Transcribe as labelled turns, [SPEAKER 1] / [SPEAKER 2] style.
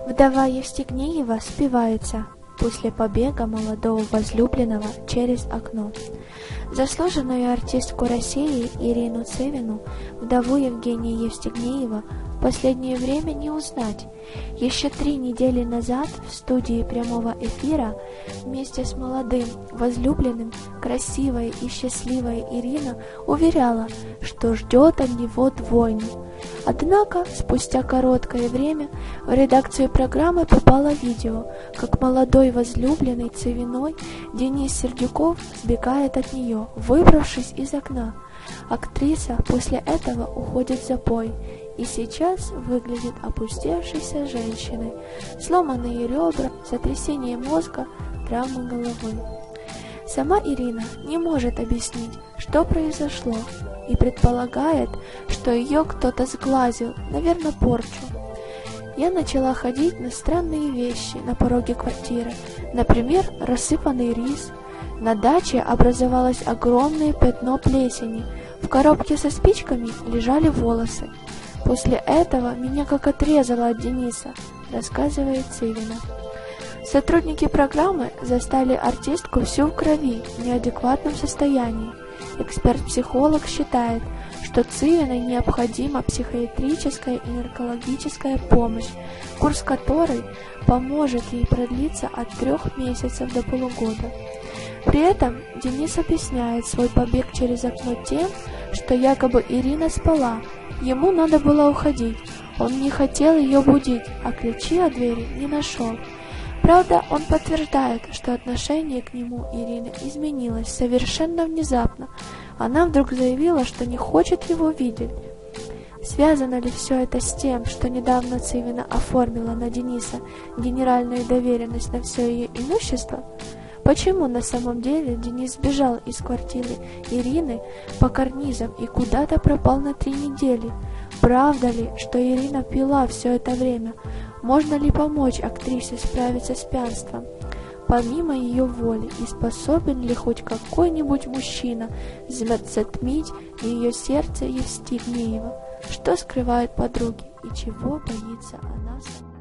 [SPEAKER 1] Вдова Евстигнеева спивается после побега молодого возлюбленного через окно. Заслуженную артистку России Ирину Цывину, вдову Евгения Евстигнеева, в последнее время не узнать. Еще 3 недели назад в студии прямого эфира вместе с молодым возлюбленным красивая и счастливая Ирина уверяла, что ждет от него двойню. Однако, спустя короткое время в редакцию программы попало видео, как молодой возлюбленный Цывиной Денис Сердюков сбегает от нее, выбравшись из окна. Актриса после этого уходит в запой и сейчас выглядит опустевшейся женщиной, сломанные ребра, сотрясение мозга, травма головы. Сама Ирина не может объяснить, что произошло, и предполагает, что ее кто-то сглазил, наверное, порчу. Я начала ходить на странные вещи на пороге квартиры, например, рассыпанный рис. На даче образовалось огромное пятно плесени, в коробке со спичками лежали волосы. После этого меня как отрезало от Дениса, рассказывает Цывина. Сотрудники программы застали артистку всю в крови, в неадекватном состоянии. Эксперт-психолог считает, что Цывиной необходима психиатрическая и наркологическая помощь, курс которой поможет ей продлиться от 3 месяцев до полугода. При этом Денис объясняет свой побег через окно тем, что якобы Ирина спала, ему надо было уходить, он не хотел ее будить, а ключи от двери не нашел. Правда, он подтверждает, что отношение к нему Ирины изменилось совершенно внезапно. Она вдруг заявила, что не хочет его видеть. Связано ли все это с тем, что недавно Цывина оформила на Дениса генеральную доверенность на все ее имущество? Почему на самом деле Денис сбежал из квартиры Ирины по карнизам и куда-то пропал на 3 недели? Правда ли, что Ирина пила все это время? Можно ли помочь актрисе справиться с пьянством помимо ее воли, и способен ли хоть какой-нибудь мужчина затмить ее сердце Евстигнеева? Что скрывают подруги и чего боится она сама?